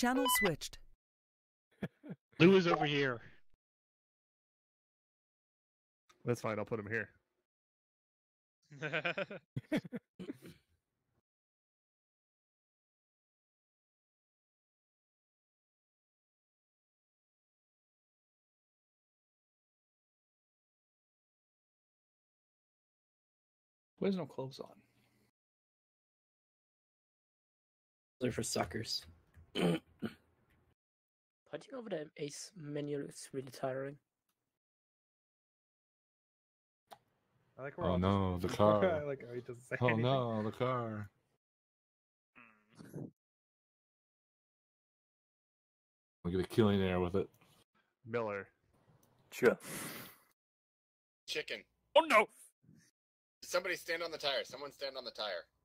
Channel switched. Lou is over here. That's fine. I'll put him here. Who has no clothes on? They're for suckers. Punching over the ace menu is really tiring. I like we're Oh all no, just... the car. I like how he doesn't say Oh anything. no, the car. I'll get a killing air with it. Miller. Sure. Chicken. Oh no! Somebody stand on the tire. Someone stand on the tire.